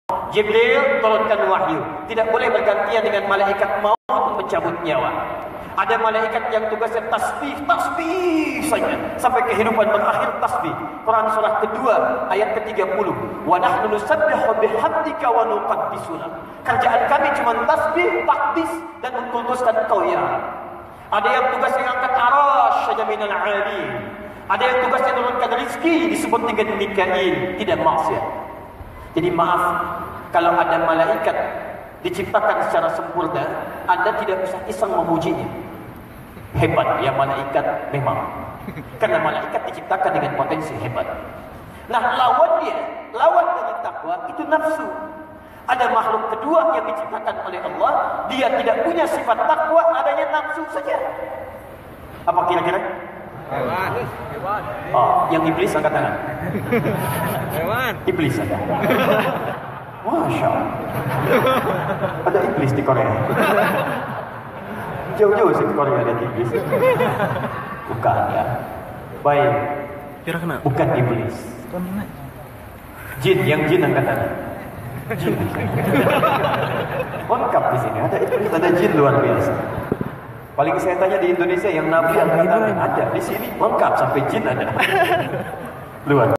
Jibril turunkan wahyu. Tidak boleh bergantian dengan malaikat maut untuk mencabut nyawa. Ada malaikat yang tugasnya tasbih saja sampai kehidupan berakhir tasbih. Quran surah kedua ayat ke-30. Wa nahnu nusabbihu bihamdika wa nuqaddisu lak. Kerjaan kami cuma tasbih, takdis dan mengkuduskan Engkau ya. Ada yang tugasnya angkat arasy saja minal ali. Ada yang tugasnya turunkan rezeki disebut dengan Mikail, tidak maksiat. Jadi maaf kalau ada malaikat diciptakan secara sempurna, Anda tidak usah iseng memujinya. Hebat ya malaikat memang. Karena malaikat diciptakan dengan potensi hebat. Nah, lawan dari takwa itu nafsu. Ada makhluk kedua yang diciptakan oleh Allah, dia tidak punya sifat takwa, adanya nafsu saja. Apa kira-kira? Hewan. Oh, yang iblis angkat tangan. Hewan. Iblis ada. Masya Allah. Ada iblis di Korea. Jauh-jauh sih ke Korea ada iblis. Bukan ya. Baik. Bukan iblis. Jin, yang jin angkat tangan. Jin. Lengkap di sini. Ada iblis, ada jin luar biasa. Paling saya tanya di Indonesia yang nabi angkat tangan ada. Di sini lengkap sampai jin ada. Luar.